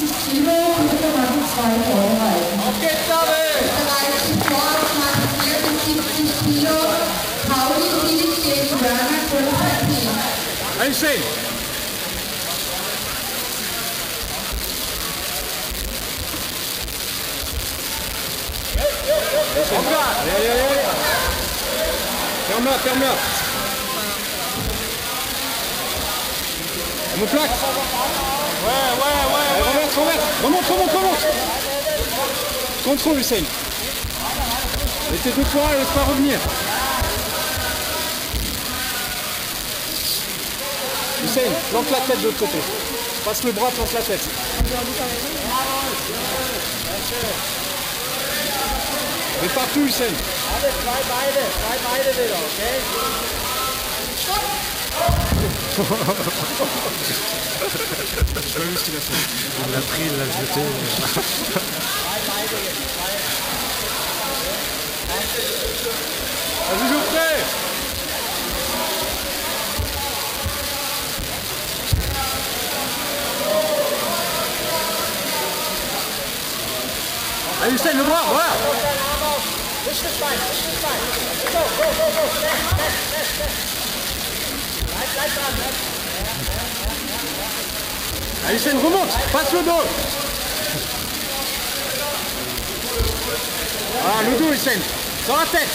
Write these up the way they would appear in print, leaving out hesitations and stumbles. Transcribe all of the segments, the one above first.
Kilo, Nummer 2 vorbereiten. Auf geht's, David! Österreich zuvor knapp 74 Kilo, Pauli Philipp gegen Werner Konstantin. Einstehen! Ferme-la, ferme-la. On me plaque. Ouais. Remonte. Contrôle, Hussein. Mettez deux fois, laisse pas revenir. Hussein, plante la tête de l'autre côté. Passe le bras, plante la tête. Mais partout, Hussein. Alle, zwei Beine wieder, okay? Ce qu'il a fait. Il l'a pris, il l'a jeté. Vas-y, Geoffrey! Allez, Hussein, le bras, voilà! Push das Bein. Go. Bleib dran, ne? Allez, Hussein, remonte! Passe le dos! Ah, le dos, Hussein! Sur la tête!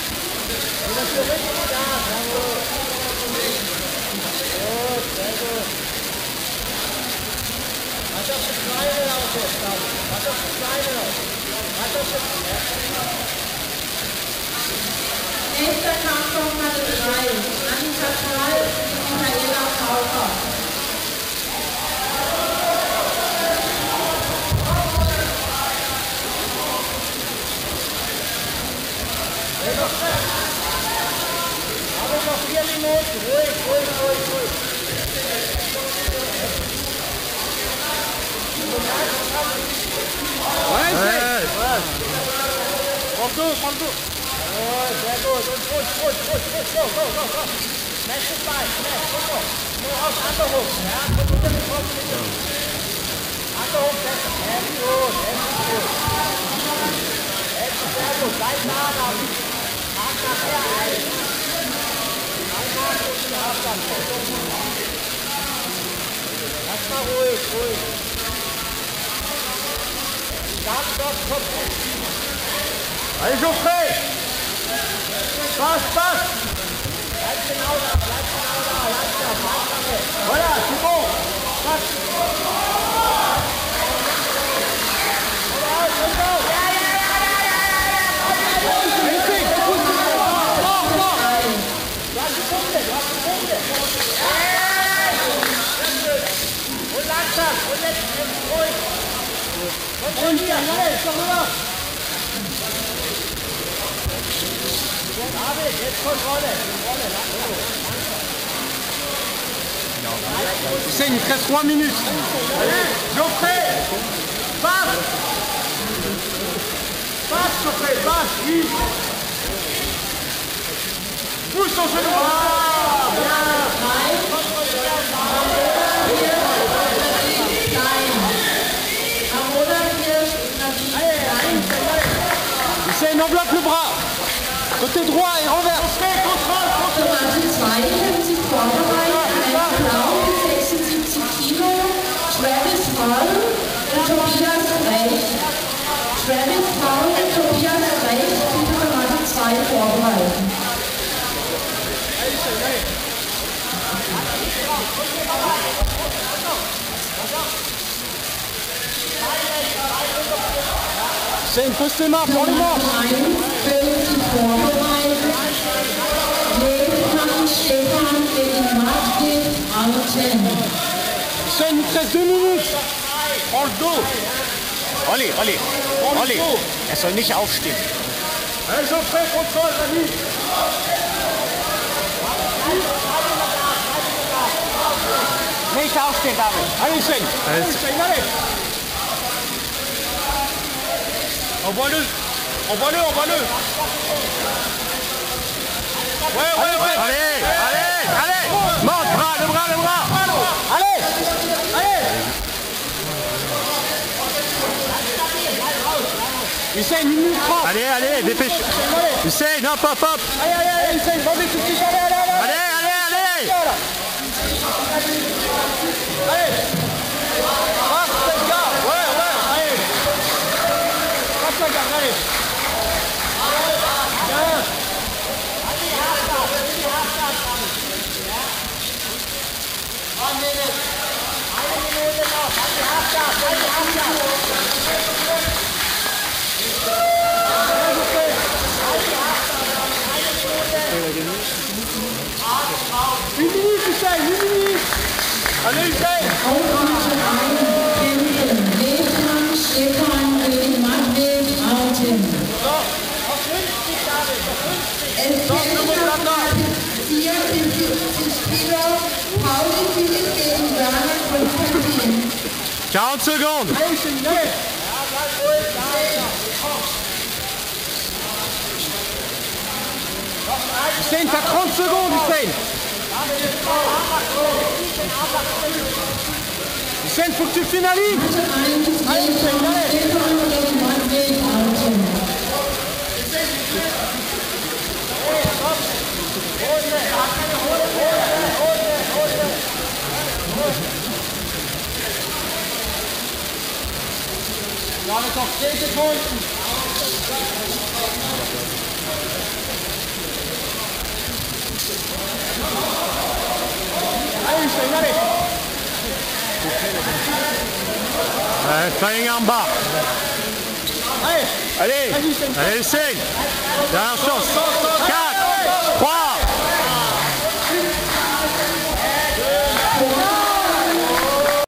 Nächster Kampf Nummer 3, Annika Karl gegen Michaela Kaufer. Aber noch 4 Minuten. Ruhig. Ouais! Prends le dos! Sehr gut. Und go. Smash das Bein. Nur auf Underhook. Ja, und unter den Kopf. Underhook besser. Sehr gut. Sehr gut. Bleib nah dran. Mach nachher ein. Einmal kurz den Abstand. Lass mal ruhig. Stopp. Allez, Geoffrey! Passe! Bleib genau da. Voilà, c'est bon! Und langsam. Und jetzt ruhig. Und hier. David, jetzt Kontrolle. Hussein, il te reste 3 minutes. Allez, Geoffrey! Passe, Geoffrey, passe, oui. Pousse ton genou. Ah, Hussein, enveloppe le bras. Côté droit et renverse. Nummer 2 können sich vorbereiten. Ein Blau mit 76 Kilo, Travis Hall und Tobias Recht. Travis Hall und Tobias Recht bitte Nummer 2 vorbereiten. Hussein, pose tes mains pour les morts. Können sich vorbereiten. Lebkan Stefan gegen Martin Alten. Hussein, il te reste 2 minutes. Prends le dos. Olli. Er soll nicht aufstehen. Allez, Geoffrey, contrôle, vas-y. Nicht aufstehen, David. Allez, Hussein. Allez. Envoie-le. Ouais. Allez. Monte, le bras. Allez. Hussein, 1 minute 30. Allez, allez, dépêche. Hussein, hop, hop, hop. Allez, Hussein, vas-y tout de suite, allez. Allez, allez, allez. Allez. Passe cette garde, ouais, allez. Passe la garde, allez. Bien. Une minute, Hussein, 1 minute. Allez, Hussein. Nathan Stefan gegen Matvey Trauten. Es kämpft auf 74 Kilo Pauli Philipp gegen Werner Konstantin. 40 secondes. Allez, Hussein, allez. Hussein, t'as 30 secondes, Hussein. Hussein, faut que tu finalises. Allez, Stefan gegen Matvey Trauten. Wir haben jetzt noch 10 Sekunden. Allez, Hussein, allez. Flying en bas. Allez. Allez, Vas-y, Hussein. allez, Hussein. Dernière chance. 4, 3,